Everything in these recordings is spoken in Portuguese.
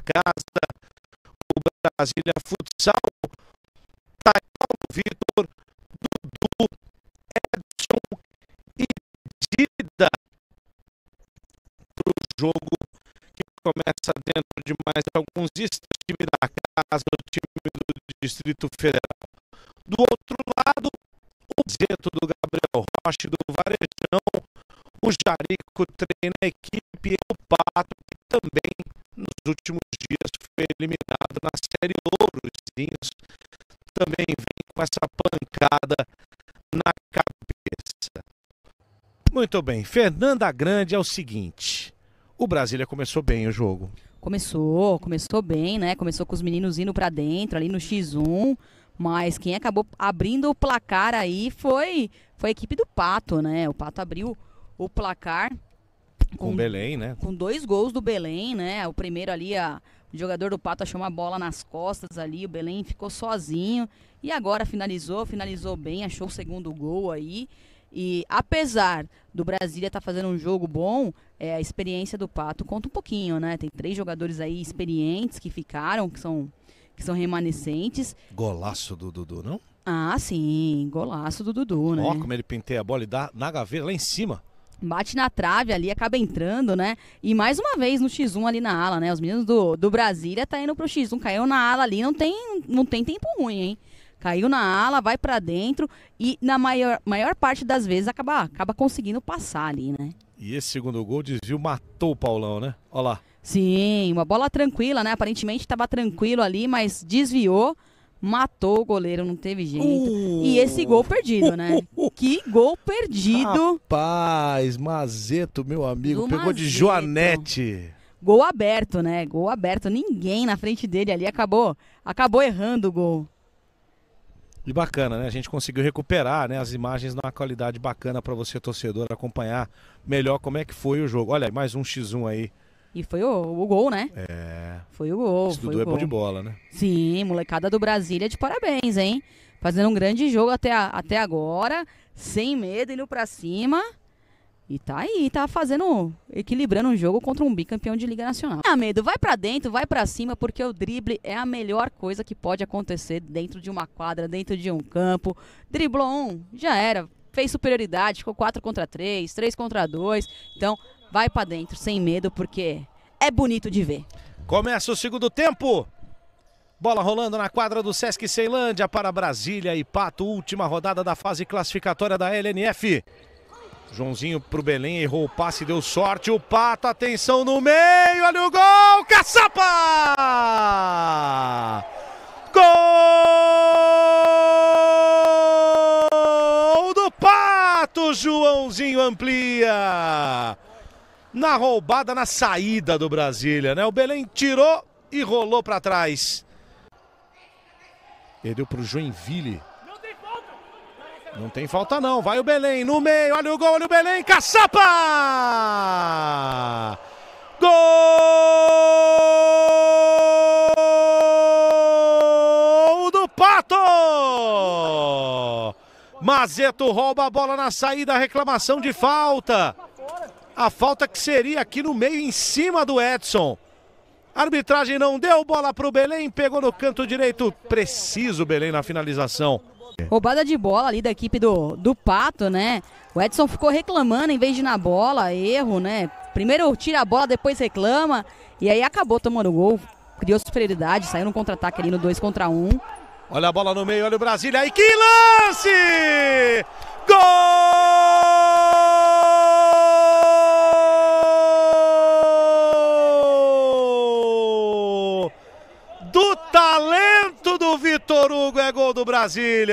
casa, o Brasília Futsal, Tairão, Vitor, Dudu, Edson e Dida para o jogo que começa dentro de mais alguns dias, o time da casa, o time do Distrito Federal. Do outro lado, o Zeto do Gabriel Rocha, do Varejão, o Jarico treina a equipe e o Pato, que também nos últimos dias foi eliminado na Série Ouro. Também vem com essa pancada na cabeça. Muito bem, Fernanda Grande, é o seguinte, o Brasília começou bem o jogo. Começou bem, né? Começou com os meninos indo pra dentro, ali no X1, mas quem acabou abrindo o placar aí foi a equipe do Pato, né? O Pato abriu o placar Com o Belém, né? Com 2 gols do Belém, né? O primeiro ali, o jogador do Pato achou uma bola nas costas ali, o Belém ficou sozinho e agora finalizou bem, achou o segundo gol aí. E apesar do Brasília estar fazendo um jogo bom, a experiência do Pato conta um pouquinho, né? Tem 3 jogadores aí experientes que ficaram, que são remanescentes. Golaço do Dudu, não? Ah, sim, golaço do Dudu, né? Ó, como ele penteia a bola e dá na gaveta, lá em cima. Bate na trave ali, acaba entrando, né? E mais uma vez no X1 ali na ala, né? Os meninos do Brasília tá indo pro X1, caiu na ala ali, não tem tempo ruim, hein? Caiu na ala, vai pra dentro e na maior parte das vezes acaba conseguindo passar ali, né? E esse segundo gol, desvio, matou o Paulão, né? Olha lá. Sim, uma bola tranquila, né? Aparentemente estava tranquilo ali, mas desviou, matou o goleiro, não teve jeito. E esse gol perdido, né? Que gol perdido. Rapaz, Mazeto, meu amigo, pegou Mazeto. De Joanete. Gol aberto, né? Gol aberto, ninguém na frente dele ali, acabou errando o gol. E bacana, né? A gente conseguiu recuperar, né, as imagens numa qualidade bacana para você, torcedor, acompanhar melhor como é que foi o jogo. Olha, mais um X1 aí. E foi o gol, né? Foi o gol. Esse Dudu é bom de bola, né? Sim, molecada do Brasília de parabéns, hein? Fazendo um grande jogo até agora, sem medo, indo pra cima. E tá aí, equilibrando um jogo contra um bicampeão de Liga Nacional. Ah, medo, vai pra dentro, vai pra cima, porque o drible é a melhor coisa que pode acontecer dentro de uma quadra, dentro de um campo. Driblou um, já era, fez superioridade, ficou 4 contra 3, 3 contra 2. Então, vai pra dentro, sem medo, porque é bonito de ver. Começa o segundo tempo. Bola rolando na quadra do Sesc Ceilândia para Brasília e Pato, última rodada da fase classificatória da LNF. Joãozinho pro Belém, errou o passe, deu sorte, o Pato, atenção no meio, olha o gol, Caçapa! Gol do Pato, Joãozinho amplia. Na roubada, na saída do Brasília, né? O Belém tirou e rolou para trás. Perdeu pro Joinville. Não tem falta não, vai o Belém no meio, olha o gol, olha o Belém, Caçapa! Gol do Pato! Mazeto rouba a bola na saída, reclamação de falta. A falta que seria aqui no meio, em cima do Edson. A arbitragem não deu bola pro Belém, pegou no canto direito, preciso o Belém na finalização. Roubada de bola ali da equipe do Pato, né? O Edson ficou reclamando em vez de ir na bola, erro, né? Primeiro tira a bola, depois reclama. E aí acabou tomando gol. Criou superioridade, saiu no contra-ataque ali no 2 contra 1. Olha a bola no meio, olha o Brasília. Aí que lance! Gol! Do talento do Vitor Hugo, é gol do Brasília.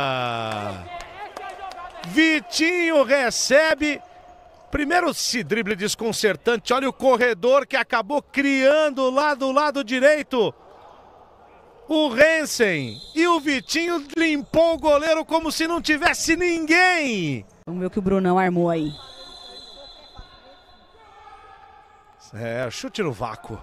Vitinho recebe. Primeiro esse drible desconcertante. Olha o corredor que acabou criando lá do lado direito. O Rensen. E o Vitinho limpou o goleiro como se não tivesse ninguém. Vamos ver o que o Brunão armou aí. Chute no vácuo.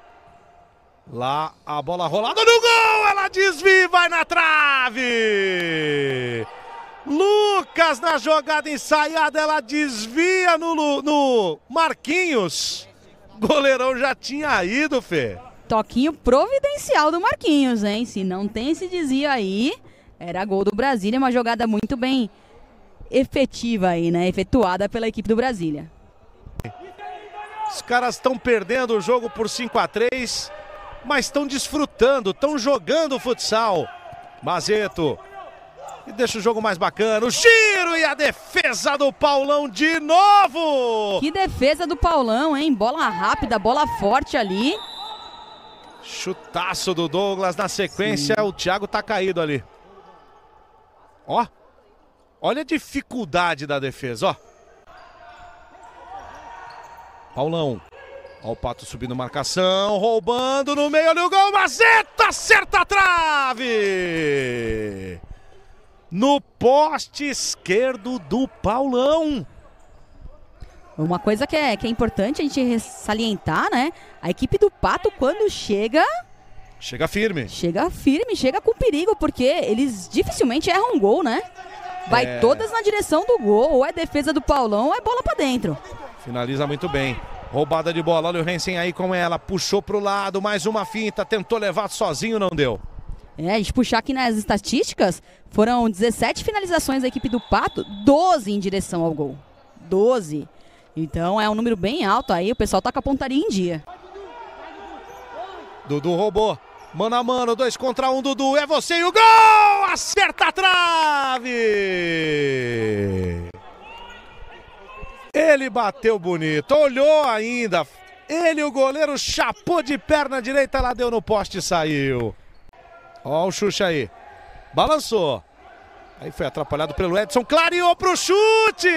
Lá a bola rolada no gol, ela desvia e vai na trave. Lucas na jogada ensaiada, ela desvia no Marquinhos. Goleirão já tinha ido, Fê. toquinho providencial do Marquinhos, hein? Se não tem esse desvio aí, era gol do Brasília, uma jogada muito bem efetiva aí, né? Efetuada pela equipe do Brasília. Os caras estão perdendo o jogo por 5-3, mas estão desfrutando, estão jogando futsal. Mazeto. E deixa o jogo mais bacana. O giro e a defesa do Paulão de novo. Que defesa do Paulão, hein? Bola rápida, bola forte ali. Chutaço do Douglas na sequência. Sim. O Thiago tá caído ali. Ó. Olha a dificuldade da defesa, ó. Paulão. Ó o Pato subindo marcação, roubando no meio, olha o gol, Mazeta, acerta a trave! No poste esquerdo do Paulão. Uma coisa que é importante a gente salientar, né? A equipe do Pato, quando chega... Chega firme. Chega firme, chega com perigo, porque eles dificilmente erram um gol, né? Vai todas na direção do gol, ou é defesa do Paulão, ou é bola pra dentro. Finaliza muito bem. Roubada de bola, olha o Rensen aí com ela, puxou pro lado, mais uma finta, tentou levar sozinho, não deu. A gente puxar aqui nas estatísticas, foram 17 finalizações da equipe do Pato, 12 em direção ao gol. 12. Então é um número bem alto aí, o pessoal tá com a pontaria em dia. Dudu roubou, mano a mano, 2 contra 1, Dudu, é você e o gol! Acerta a trave! Ele bateu bonito, olhou ainda, ele o goleiro chapou de perna direita, lá deu no poste e saiu. Ó o Xuxa aí, balançou, aí foi atrapalhado pelo Edson, clareou pro chute!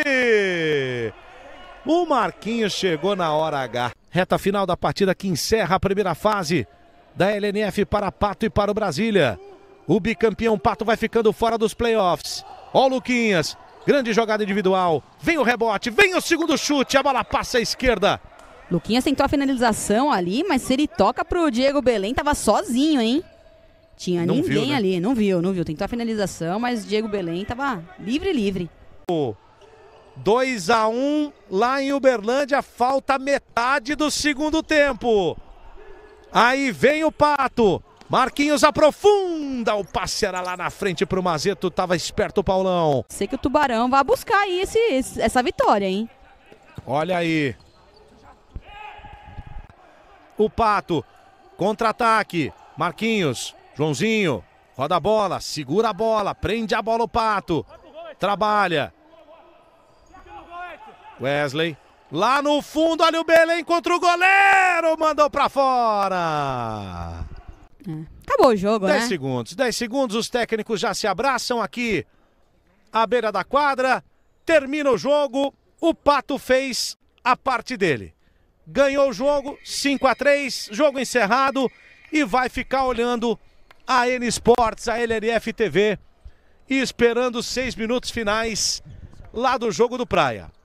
O Marquinhos chegou na hora H. Reta final da partida que encerra a primeira fase da LNF para Pato e para o Brasília. O bicampeão Pato vai ficando fora dos playoffs. Ó o Luquinhas. Grande jogada individual, vem o rebote, vem o segundo chute, a bola passa à esquerda. Luquinhas tentou a finalização ali, mas se ele toca pro Diego Belém, tava sozinho, hein? Tinha não ninguém viu, né? Ali, não viu. Tentou a finalização, mas Diego Belém tava livre. 2-1 lá em Uberlândia, falta metade do segundo tempo. Aí vem o Pato. Marquinhos aprofunda, o passe era lá na frente pro Mazeto, tava esperto o Paulão. Sei que o Tubarão vai buscar aí essa vitória, hein? Olha aí. O Pato, contra-ataque, Marquinhos, Joãozinho, roda a bola, segura a bola, prende a bola o Pato, trabalha. Wesley, lá no fundo, olha o Belém contra o goleiro, mandou pra fora. Acabou o jogo, 10 segundos, 10 segundos, os técnicos já se abraçam aqui à beira da quadra, termina o jogo, o Pato fez a parte dele. Ganhou o jogo, 5-3, jogo encerrado e vai ficar olhando a N Sports, a LNF TV e esperando os 6 minutos finais lá do jogo do Praia.